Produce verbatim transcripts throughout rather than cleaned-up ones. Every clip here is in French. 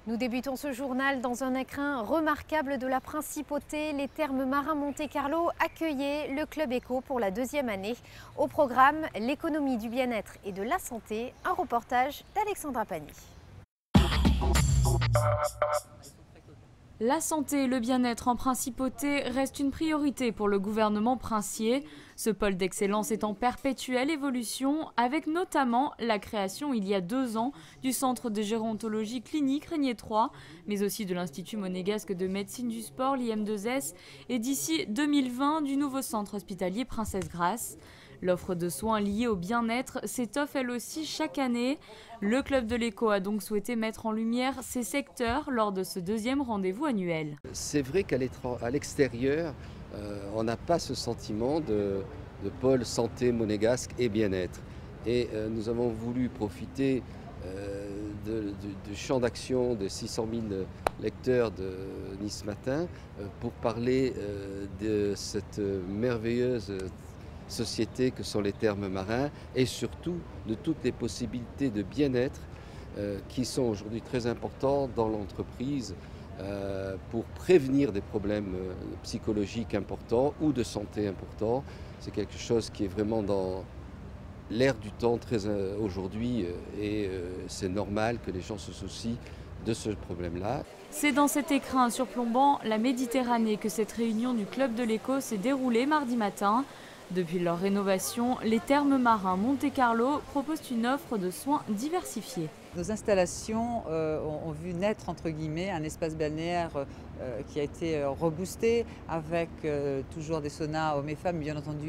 Nous débutons ce journal dans un écrin remarquable de la Principauté. Les Thermes Marins Monte-Carlo accueillaient le Club Éco pour la deuxième année. Au programme, l'économie du bien-être et de la santé. Un reportage d'Alexandra Pani. La santé et le bien-être en Principauté restent une priorité pour le gouvernement princier. Ce pôle d'excellence est en perpétuelle évolution, avec notamment la création il y a deux ans du Centre de gérontologie clinique Régnier trois, mais aussi de l'Institut monégasque de médecine du sport, l'I M deux S, et d'ici deux mille vingt du nouveau centre hospitalier Princesse Grace. L'offre de soins liée au bien-être s'étoffe elle aussi chaque année. Le Club de l'Éco a donc souhaité mettre en lumière ces secteurs lors de ce deuxième rendez-vous annuel. C'est vrai qu'à l'extérieur, euh, on n'a pas ce sentiment de, de pôle santé monégasque et bien-être. Et euh, nous avons voulu profiter euh, de, de, du champ d'action de six cent mille lecteurs de Nice Matin euh, pour parler euh, de cette merveilleuse société que sont les Thermes marins et surtout de toutes les possibilités de bien-être euh, qui sont aujourd'hui très importants dans l'entreprise euh, pour prévenir des problèmes euh, psychologiques importants ou de santé importants. C'est quelque chose qui est vraiment dans l'air du temps très euh, aujourd'hui euh, et euh, c'est normal que les gens se soucient de ce problème-là. C'est dans cet écrin surplombant la Méditerranée que cette réunion du Club de l'Éco s'est déroulée mardi matin. Depuis leur rénovation, les Thermes Marins Monte-Carlo proposent une offre de soins diversifiée. Nos installations euh, ont, ont vu naître entre guillemets un espace balnéaire euh, qui a été euh, reboosté avec euh, toujours des saunas hommes et femmes, bien entendu.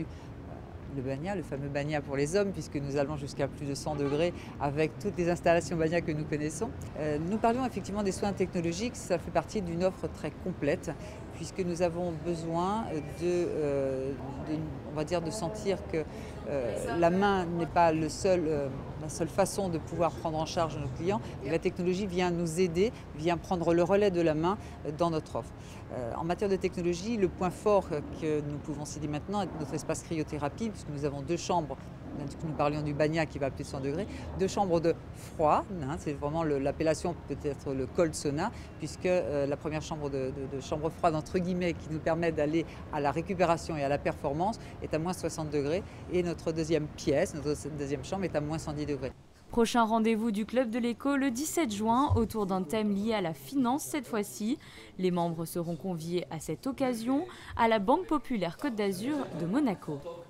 Le banya, le fameux banya pour les hommes, puisque nous allons jusqu'à plus de cent degrés avec toutes les installations banya que nous connaissons. Euh, nous parlions effectivement des soins technologiques, ça fait partie d'une offre très complète, puisque nous avons besoin de, euh, de, on va dire, de sentir que euh, la main n'est pas le seul, euh, la seule façon de pouvoir prendre en charge nos clients. Et la technologie vient nous aider, vient prendre le relais de la main dans notre offre. Euh, en matière de technologie, le point fort que nous pouvons citer maintenant est notre espace cryothérapie, puisque nous avons deux chambres. Nous parlions du banya qui va à plus de cent degrés, deux chambres de froid, hein, c'est vraiment l'appellation peut-être le cold sauna, puisque euh, la première chambre de, de, de chambre froide entre guillemets qui nous permet d'aller à la récupération et à la performance est à moins soixante degrés et notre deuxième pièce, notre deuxième chambre est à moins cent dix degrés. Prochain rendez-vous du Club de l'Éco le dix-sept juin autour d'un thème lié à la finance cette fois-ci. Les membres seront conviés à cette occasion à la Banque Populaire Côte d'Azur de Monaco.